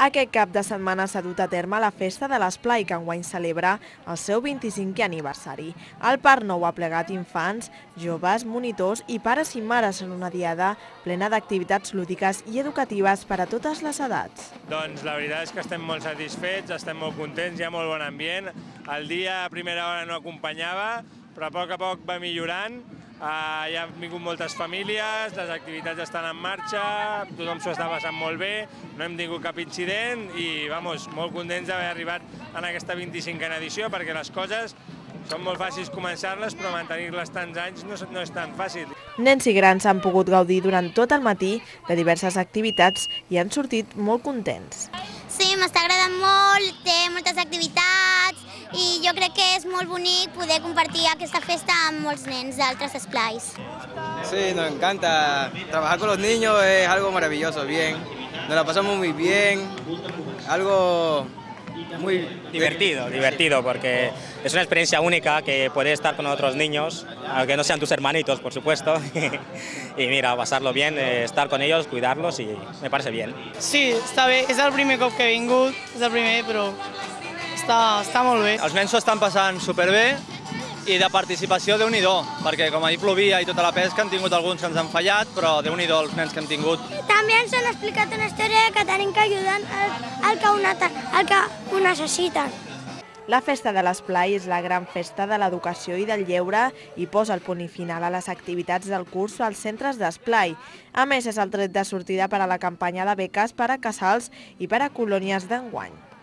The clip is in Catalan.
Aquest cap de setmana s'ha dut a terme la Festa de l'Esplai, que enguany celebra el seu 25è aniversari. El Parc Nou ha plegat infants, joves, monitors i pares i mares en una diada plena d'activitats lúdiques i educatives per a totes les edats. Doncs la veritat és que estem molt satisfets, estem molt contents, hi ha molt bon ambient. El dia a primera hora no acompanyava, però a poc va millorant. Hi han vingut moltes famílies, les activitats estan en marxa, tothom s'ho està passant molt bé, no hem tingut cap incident i molt contents d'haver arribat en aquesta 25a edició, perquè les coses són molt fàcils començar-les, però mantenir-les tants anys no és tan fàcil. Nens i grans han pogut gaudir durant tot el matí de diverses activitats i han sortit molt contents. Sí, m'està agradant molt, té moltes activitats i jo crec que és molt bonic poder compartir aquesta festa amb molts nens d'altres esplais. Sí, nos encanta. Trabajar con los niños es algo maravilloso, bien. Nos la pasamos muy bien, algo muy divertido, porque es una experiencia única que puedes estar con otros niños, aunque no sean tus hermanitos, por supuesto, y mira, pasarlo bien, estar con ellos, cuidarlos y me parece bien. Sí, està bé, és el primer cop que he vingut, és el primer, però està molt bé. Els nens s'ho estan passant superbé i de participació Déu-n'hi-do, perquè com ahir plovia i tota la pesca han tingut alguns que ens han fallat, però Déu-n'hi-do els nens que hem tingut. També ens han explicat una història que tenim que ajudar al que ho necessiten. La Festa de l'Esplai és la gran festa de l'educació i del lleure i posa el punt final a les activitats del curs als centres d'esplai. A més, és el tret de sortida per a la campanya de beques per a casals i per a colònies d'enguany.